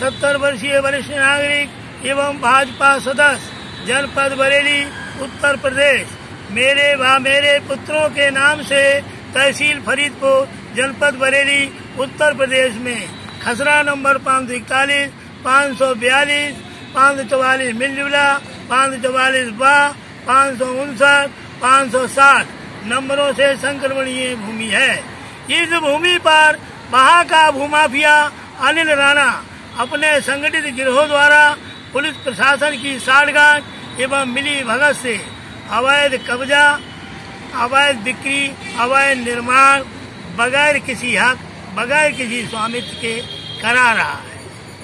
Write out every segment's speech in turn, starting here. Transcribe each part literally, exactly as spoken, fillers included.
सत्तर वर्षीय वरिष्ठ नागरिक एवं भाजपा सदस्य जनपद बरेली उत्तर प्रदेश। मेरे व मेरे पुत्रों के नाम से तहसील फरीदपुर जनपद बरेली उत्तर प्रदेश में खसरा नंबर पाँच सौ इकतालीस, पाँच सौ बयालीस, पाँच सौ चौवालीस मिलजुला, पाँच सौ चौवालीस बा, पाँच सौ उनसठ, पाँच सौ साठ नंबरों से संक्रमणीय भूमि है। इस भूमि पर वहाँ का भूमाफिया अनिल राणा अपने संगठित गिरोह द्वारा पुलिस प्रशासन की साठगांठ एवं मिली भगत से अवैध कब्जा, अवैध बिक्री, अवैध निर्माण बगैर किसी हक, बगैर किसी स्वामित्व के करा रहा है।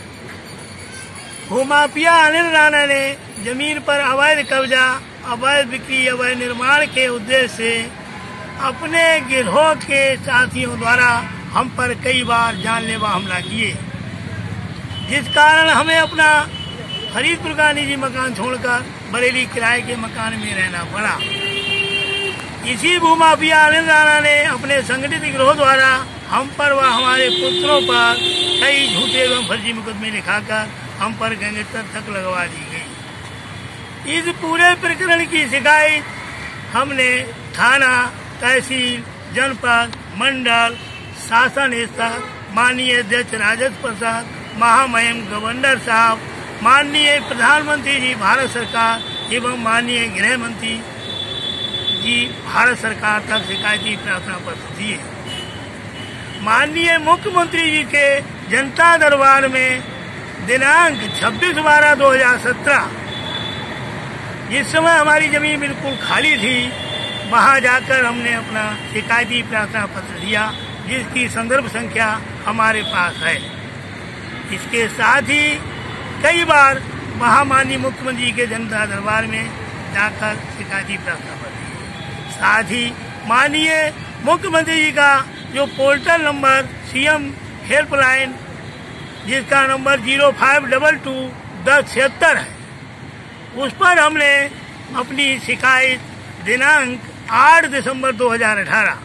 भूमाफिया अनिल राणा ने जमीन पर अवैध कब्जा, अवैध बिक्री, अवैध निर्माण के उद्देश्य से अपने गिरोह के साथियों द्वारा हम पर कई बार जानलेवा हमला किए, जिस कारण हमें अपना फरीदपुर का निजी मकान छोड़कर बरेली किराए के मकान में रहना पड़ा। इसी भूमाफिया अनिल राणा ने अपने संगठित गिरोह द्वारा हम पर व हमारे पुत्रों पर कई झूठे एवं फर्जी मुकदमे लिखाकर हम पर गैंगस्टर तक लगवा दी गई। इस पूरे प्रकरण की शिकायत हमने थाना, तहसील, जनपद, मंडल, शासन स्तर, माननीय अध्यक्ष राजेश प्रसाद, महामहिम गवर्नर साहब, माननीय प्रधानमंत्री जी भारत सरकार एवं माननीय गृह मंत्री जी भारत सरकार तक शिकायती प्रार्थना पत्र दिए। माननीय मुख्यमंत्री जी के जनता दरबार में दिनांक छब्बीस बारह दो हजार सत्रह, जिस समय हमारी जमीन बिल्कुल खाली थी, वहां जाकर हमने अपना शिकायती प्रार्थना पत्र दिया, जिसकी संदर्भ संख्या हमारे पास है। इसके साथ ही कई बार वहां माननीय मुख्यमंत्री के जनता दरबार में जाकर शिकायती प्रार्थना पत्र दिए। साथ ही माननीय मुख्यमंत्री जी का जो पोर्टल नंबर सीएम हेल्पलाइन, जिसका number zero five double two दस छिहत्तर है, उस पर हमने अपनी शिकायत दिनांक आठ दिसंबर दो हजार अठारह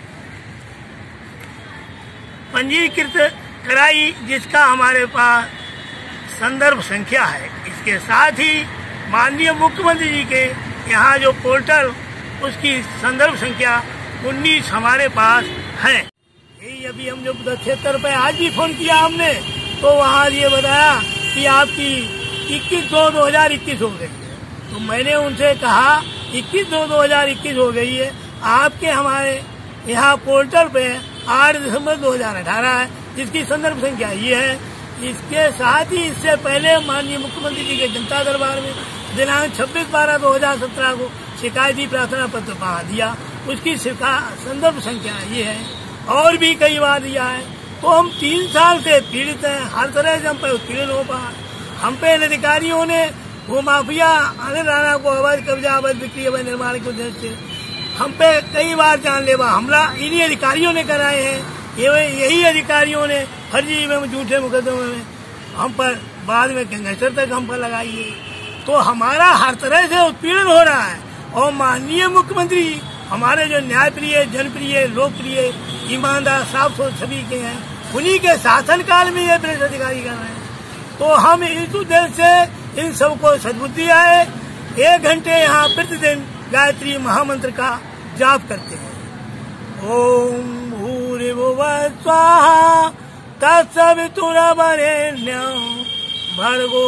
पंजीकृत कराई, जिसका हमारे पास संदर्भ संख्या है। इसके साथ ही माननीय मुख्यमंत्री जी के यहाँ जो पोर्टल, उसकी संदर्भ संख्या उन्नीस हमारे पास है। यही अभी हम जो छिहत्तर पे आज भी फोन किया हमने, तो वहाँ ये बताया कि आपकी इक्कीस दो दो हजार इक्कीस हो गई है। तो मैंने उनसे कहा इक्कीस दो दो हजार इक्कीस हो गई है, आपके हमारे यहाँ पोर्टल पे आठ दिसंबर दो हजार अठारह है, जिसकी संदर्भ संख्या ये है। इसके साथ ही इससे पहले माननीय मुख्यमंत्री जी के जनता दरबार में दिनांक छब्बीस बारह दो हजार सत्रह को शिकायती प्रार्थना पत्र वहाँ दिया, उसकी संदर्भ संख्या ये है। और भी कई बार दिया है। तो हम तीन साल से पीड़ित हैं, हर तरह से हम पे उत्पीड़न हो पा। हम पे अधिकारियों ने भूमाफिया अनिल राणा को अवैध कब्जा, अवैध बिक्री, अवैध निर्माण के उद्देश्य से हम पे कई बार जानलेवा हमला इन्हीं अधिकारियों ने कराए हैं। यही अधिकारियों ने फर्जी एवं झूठे मुकदमे में हम पर बाद में गैंगस्टर तक हम पर लगाई है। तो हमारा हर तरह से उत्पीड़न हो रहा है। और माननीय मुख्यमंत्री हमारे जो न्यायप्रिय, जनप्रिय, लोकप्रिय, ईमानदार, साफ सोच सभी के हैं, उन्हीं के शासनकाल में ये पुलिस अधिकारी कर रहे हैं। तो हम इस उद्देश्य से इन सबको सद्बुद्धि आए, एक घंटे यहाँ प्रतिदिन गायत्री महामंत्र का जाप करते हैं। ओम भूरिभुवः स्वाहा तत्सवितुर्वरेण्यं भर्गो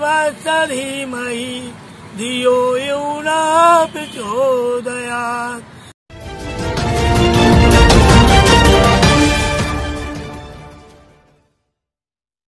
देवस्य धीमहि धियो यो न प्रचोदयात्।